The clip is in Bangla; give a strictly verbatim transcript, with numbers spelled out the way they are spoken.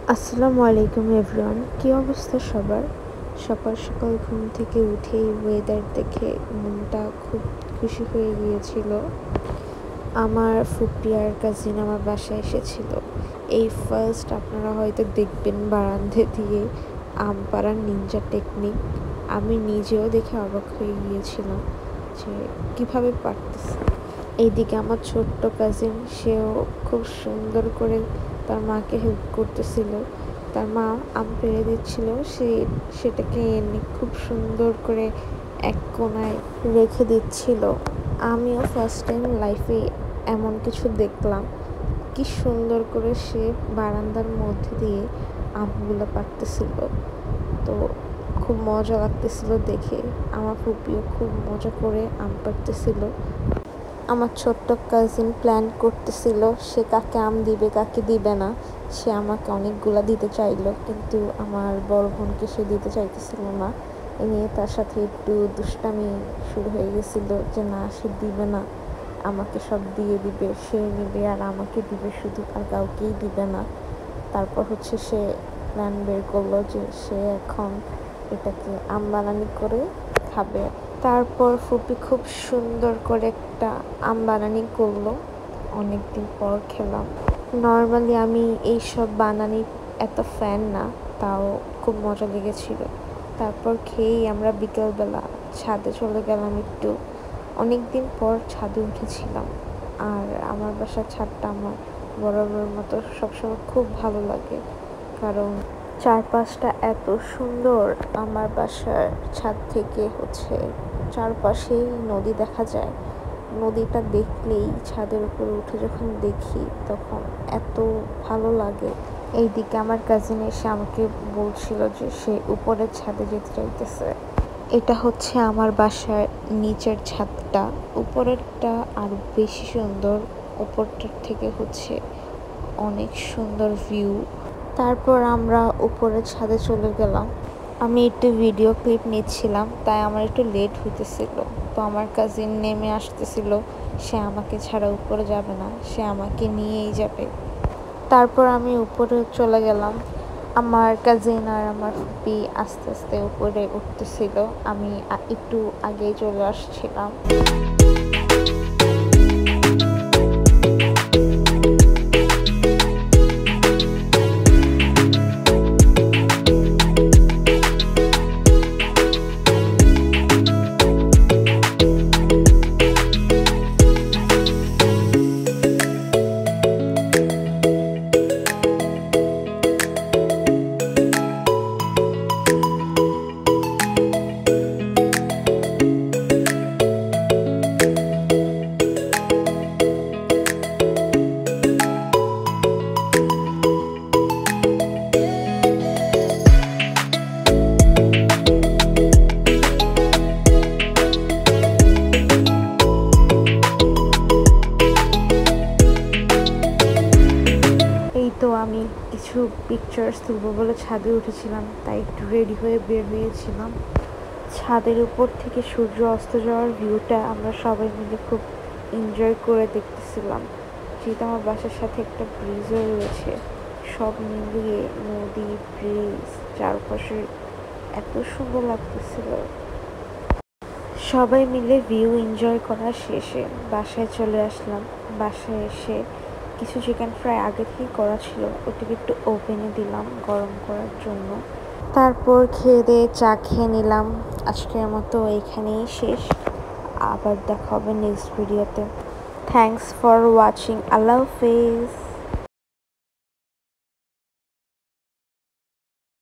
আসসালামু আলাইকুম এভরিওয়ান, কী অবস্থা সবার? সকাল সকাল ঘুম থেকে উঠেই ওয়েদার দেখে মনটা খুব খুশি হয়ে গিয়েছিল। আমার ফুপি আর কাজিন আমার বাসায় এসেছিল। এই ফার্স্ট আপনারা হয়তো দেখবেন বারান্দা দিয়ে আম পাড়ার নিনজা টেকনিক। আমি নিজেও দেখে অবাক হয়ে গিয়েছিলাম যে কীভাবে পারতেছে। এইদিকে আমার ছোট্ট কাজিন, সেও খুব সুন্দর করে তার মাকে হেল্প করতেছিল। তার মা আম পেড়ে দিচ্ছিল, সে সেটাকে এনে খুব সুন্দর করে এক কোণায় রেখে দিচ্ছিল। আমিও ফার্স্ট টাইম লাইফে এমন কিছু দেখলাম। কি সুন্দর করে সে বারান্দার মধ্যে দিয়ে আমগুলো পাড়তেছিল। তো খুব মজা লাগতেছিল দেখে। আমার ফুপিও খুব মজা করে আম পাড়তেছিল। আমার ছোট্ট কাজিন প্ল্যান করতেছিল সে কাকে আম দিবে কাকে দিবে না। সে আমাকে অনেকগুলা দিতে চাইলো, কিন্তু আমার বড় বোনকে সে দিতে চাইতেছিল না। এ নিয়ে তার সাথে একটু দুষ্টামি শুরু হয়ে গেছিলো যে না, সে দিবে না, আমাকে সব দিয়ে দিবে, সে নিবে আর আমাকে দিবে শুধু, আর কাউকেই দিবে না। তারপর হচ্ছে সে প্ল্যান বের করলো যে সে এখন এটাকে আম বানানি করে খাবে। তারপর ফুপি খুব সুন্দর করে একটা আম বানানি করলো। অনেকদিন পর খেলাম। নর্মালি আমি এইসব বানানি এত ফ্যান না, তাও খুব মজা লেগেছিল। তারপর খেয়েই আমরা বিকেলবেলা ছাদে চলে গেলাম একটু। অনেক দিন পর ছাদে উঠেছিলাম। আর আমার বাসার ছাদটা আমার বরাবর মতো সবসময় খুব ভালো লাগে, কারণ চারপাশটা এত সুন্দর। আমার বাসার ছাদ থেকে হচ্ছে চারপাশেই নদী দেখা যায়। নদীটা দেখলেই ছাদের উপরে উঠে যখন দেখি তখন এত ভালো লাগে। এইদিকে আমার কাজিন এসে আমাকে বলছিল যে সে উপরের ছাদে যেতে চাইতেছে। এটা হচ্ছে আমার বাসার নিচের ছাদটা। উপরেরটা আরো বেশি সুন্দর, উপরটার থেকে হচ্ছে অনেক সুন্দর ভিউ। তারপর আমরা উপরের ছাদে চলে গেলাম। আমি একটু ভিডিও ক্লিপ নিচ্ছিলাম, তাই আমার একটু লেট হইতেছিল। তো আমার কাজিন নেমে আসতেছিল, সে আমাকে ছাড়া উপরে যাবে না, সে আমাকে নিয়েই যাবে। তারপর আমি উপরে চলে গেলাম। আমার কাজিন আর আমার ফুপি আস্তে আস্তে উপরে উঠতেছিল, আমি একটু আগেই চলে আসছিলাম। তো আমি কিছু পিকচার্স তুলবো বলে ছাদে উঠেছিলাম, তাই একটু রেডি হয়ে বের হয়েছিলাম। ছাদের উপর থেকে সূর্য অস্ত যাওয়ার ভিউটা আমরা সবাই মিলে খুব এনজয় করে দেখতেছিলাম। যেটা আমার বাসার সাথে একটা ব্রিজও রয়েছে, সব মিলিয়ে নদী, ব্রিজ, চারপাশে এত সুন্দর লাগতেছিল। সবাই মিলে ভিউ এনজয় করা শেষে বাসায় চলে আসলাম। বাসায় এসে কিছু চিকেন ফ্রাই আগে থেকেই করা ছিল, ওটাকে একটু ওভেনে দিলাম গরম করার জন্য। তারপর খেয়ে দিয়ে চা খেয়ে নিলাম। আজকের মতো এখানেই শেষ, আবার দেখা হবে নেক্সট ভিডিওতে। Thanks for watching. আল্লাহ হাফেজ।